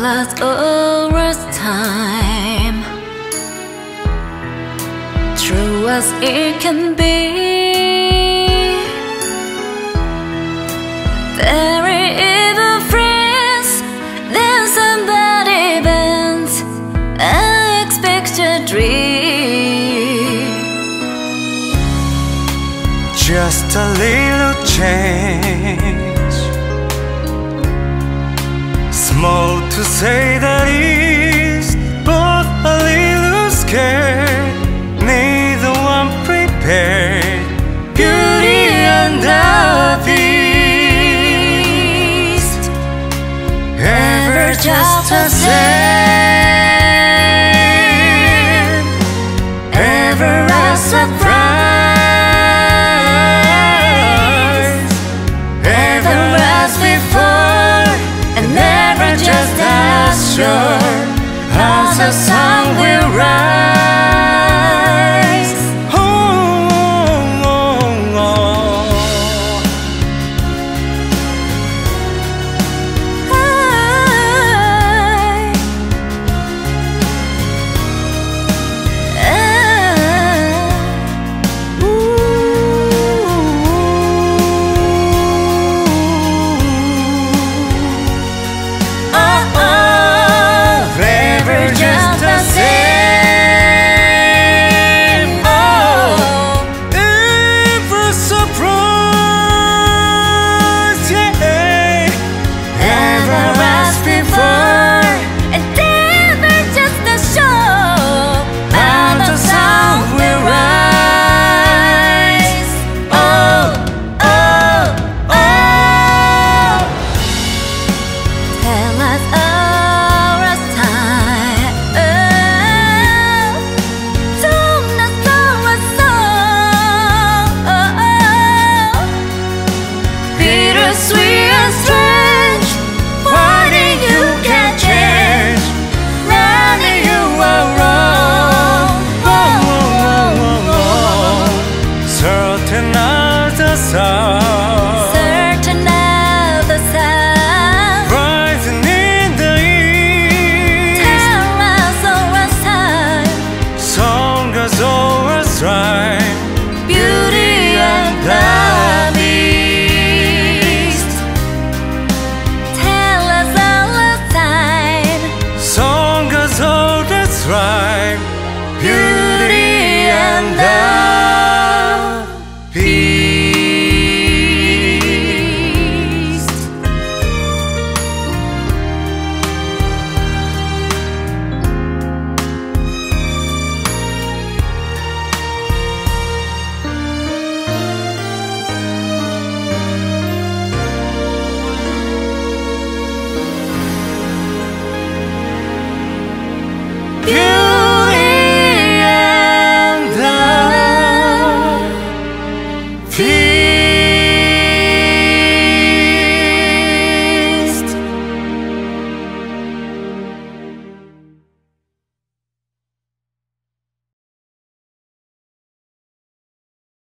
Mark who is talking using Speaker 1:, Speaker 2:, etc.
Speaker 1: was always time, true as it can be. Very evil friends, then somebody bends unexpected dream.
Speaker 2: Just a little change, small to say that is, both a little scared, neither one prepared. Beauty and the Beast, ever just the same, ever a surprise, ever as before, and never just as sure as the sun will rise.